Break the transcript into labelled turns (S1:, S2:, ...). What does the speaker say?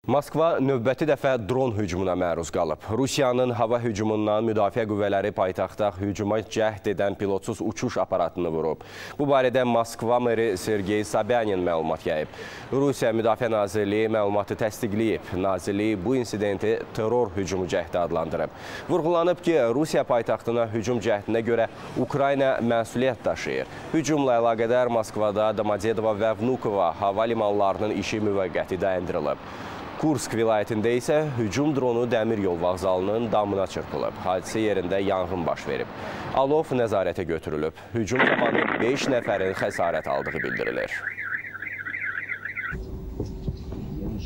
S1: Moskva növbəti dəfə dron hücumuna məruz qalıb. Rusiyanın hava hücumundan müdafiə qüvvələri paytaxtda hücuma cəhd edən pilotsuz uçuş aparatını vurub. Bu barədə Moskva meri Sergey Sobyanin məlumat yayıb. Rusiya Müdafiə Nazirliyi məlumatı təsdiqləyib. Nazirlik bu insidenti terror hücumu cəhdi adlandırıb. Vurğulanıb ki, Rusiya paytaxtına hücum cəhdinə görə Ukrayna məsuliyyət daşıyır. Hücumla əlaqədar Moskvada Domodedovo və Vnukovo hava limanlarının işi müvəqqəti dayandırılıb. Kursk vilayətində isə hücum dronu dəmir yol vağzalının damına çırpılıb. Hadisə yerində yanğın baş verib. Alov nəzarətə götürülüb. Hücum zamanı 5 nəfərin xəsarət aldığı bildirilir.